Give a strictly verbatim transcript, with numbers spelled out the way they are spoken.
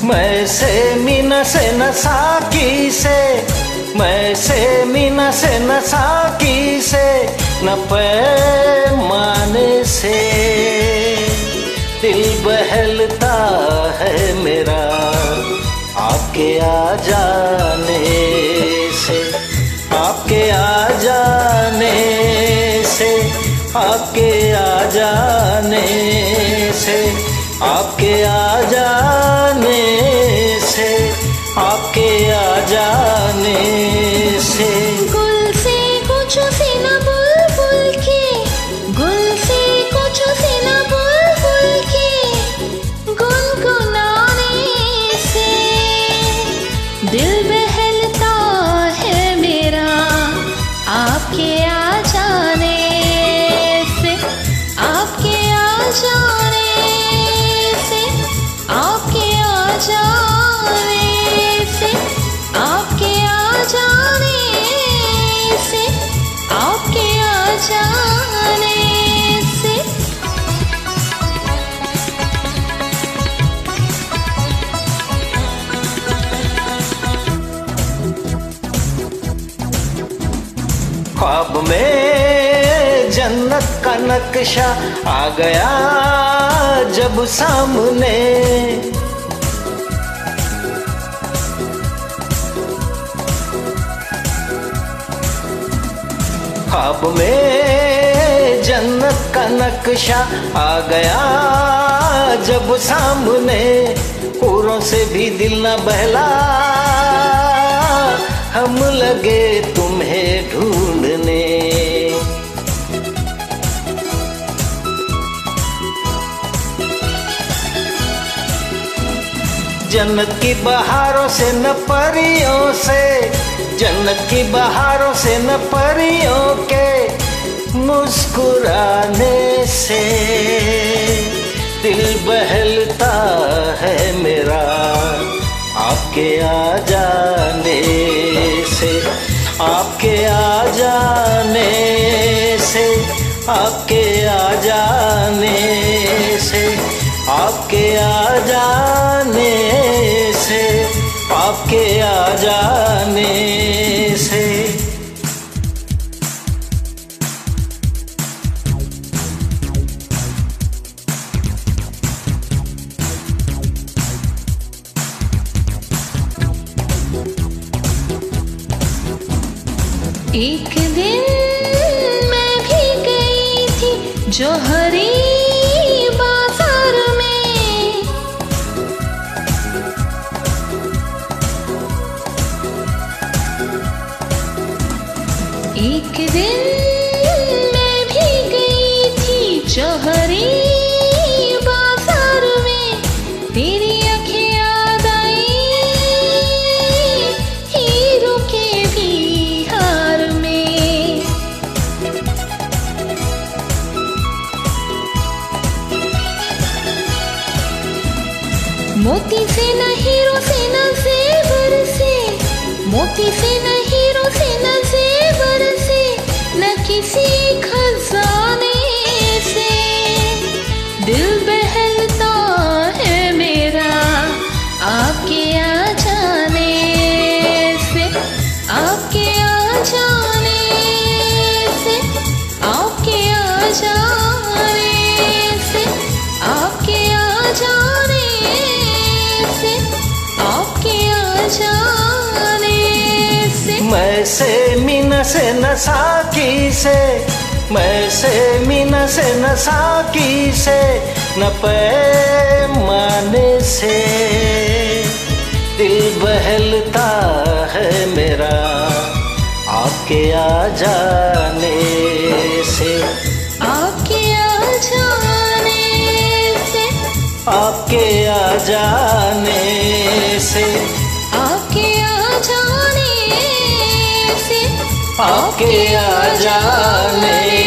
मैं से मीना से नसाकी से, मैं से मीना से नसाकी से, न पैमाने से दिल बहलता है मेरा आपके आ जाने से, आपके आ जाने से, आपके आ जाने से, आपके आ जाने से, आपके आ जाने से। गुल से कुछ से न बुलबुल के, गुल से कुछ से न बुलबुल के गुनगुनाने से दिल बहलता है मेरा आपके आ जाने से, आपके आ जाने से, आपके आ जाने से, आपके आ जाने से, आपके आ जाने से। ख्वाब में जन्नत का नक्शा आ गया जब सामने, ख्वाब में जन्नत का नक्शा आ गया जब सामने, हूरों से भी दिल न बहला हम लगे तुम्हें ढूंढने। जन्नत की बहारों से न परियों से, जन्नत की बहारों से न परियों के मुस्कुराने से दिल बहलता है मेरा आपके आ जाने से, आपके आ जाने से, आपके आ जाने से, आपके आ जाने से, आपके आ जाने से। एक दिन मैं भी गई थी जौहरी बाजार में, एक दिन मैं भी गई थी जौहरी बाजार में, तेरी आँखें याद आई हीरो के बिहार में। मोती से न हीरो से न जेवर से, मोती से न हीरो से न जेवर से, न किसी खजाने से दिल बहलता है मेरा आपके आ जाने से, आपके आ जाने से, आपके आ जाने से, आपके आ जाने से, आपके आ जाने से। मैं से मीना से नसाकी से, मैं से मीना से नसाकी से, न पैमाने से दिल बहलता है मेरा आपके आ जाने से, आपके आ जाने से, आपके आ जाने से, आपके आ जाने से, आपके आ जाने